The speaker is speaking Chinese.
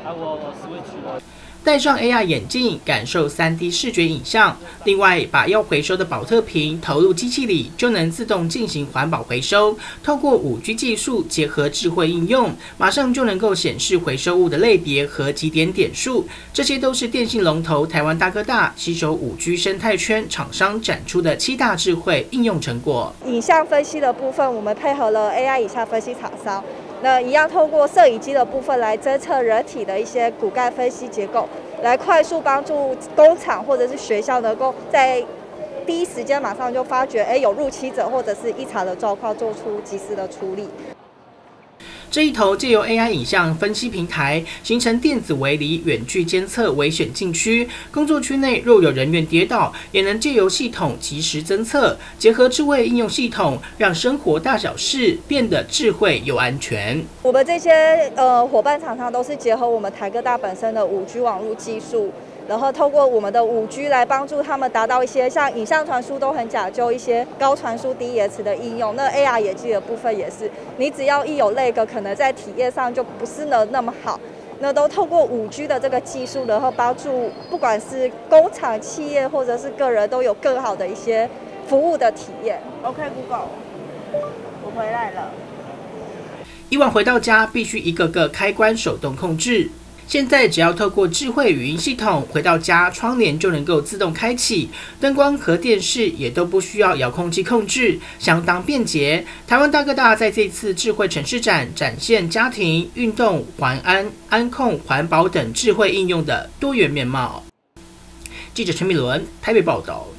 我 switch 了。 戴上 AR 眼镜，感受3D 视觉影像。另外，把要回收的保特瓶投入机器里，就能自动进行环保回收。透过5G 技术结合智慧应用，马上就能够显示回收物的类别和集点点数。这些都是电信龙头台湾大哥大携手5G 生态圈厂商展出的7大智慧应用成果。 影像分析的部分，我们配合了 AI 影像分析厂商。 那一样透过摄影机的部分来侦测人体的一些骨钙分析结构，来快速帮助工厂或者是学校能够在第一时间马上就发觉，有入侵者或者是异常的状况，做出及时的处理。 这一头借由 AI 影像分析平台，形成电子围篱，远距监测危险禁区。工作区内若有人员跌倒，也能借由系统及时侦测，结合智慧应用系统，让生活大小事变得智慧又安全。 我们这些伙伴厂商都是结合我们台哥大本身的5G 网络技术。 然后透过我们的5G 来帮助他们达到一些像影像传输都很讲究一些高传输低延迟的应用。那 AR 眼镜的部分也是，你只要一有lag，可能在体验上就不是那么好。那都透过5G 的这个技术，然后帮助不管是工厂、企业或者是个人都有更好的一些服务的体验。OK Google， 我回来了。 以往回到家必须一个个开关手动控制。 现在只要透过智慧语音系统，回到家窗帘就能够自动开启，灯光和电视也都不需要遥控器控制，相当便捷。台湾大哥大在这次智慧城市展展现家庭、运动、环安、安控、环保等智慧应用的多元面貌。记者陈敏伦台北报道。